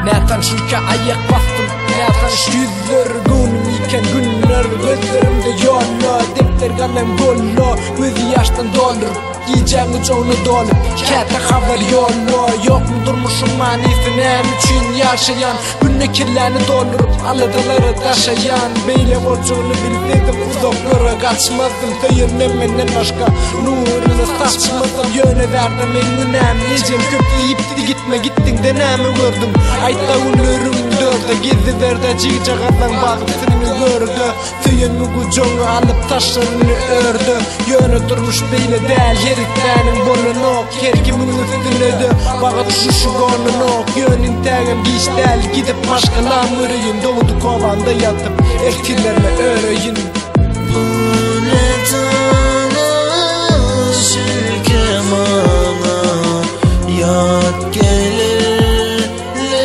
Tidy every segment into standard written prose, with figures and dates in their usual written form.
Nätan şurka ayak bastım, nätan yüzler gönlüm iken günler gözlerimde yolla, defter kalem golla, gözü yaştan dolur, yiyeceğin çoğunu dolup, kete haber yolla. Yok mu durmuşum manisi nem için yaşayan, günne kirlerini doldurup alıdıları taşayan. Beyle borcunu bilseydim uzaklara kaçmazdım, dayanamenden başka nurunu saçmadım. Yöne verdim en önemli ecem kökleyipti, gitme gittin denemi gördüm. Ayta ullarım dörde gezi verdi cicağından bağıp seni gördü. Tüyünü kucağına alıp taşlarını ördü. Yöne durmuş beyle değil heriflerin bolunu ok, her kimin üstüne de bağa düşüşü gornunu ok. Yönün təgim giş değil gidip başkalar mürüyün, doğdu kovanda yatıp eltilerine öğreyin. Bu ne tanışır kemana, yad gelir le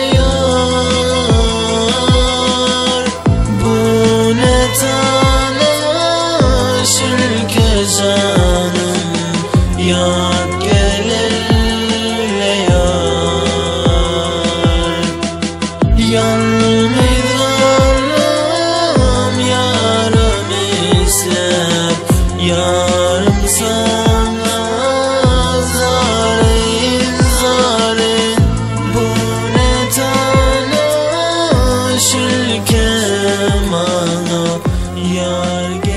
yar. Bu ne tanışır kezanım, yad gelir le yar. Yalnız varım yarım isep, yarım sana zarin zarin. Bu ne tanışır kemana, yar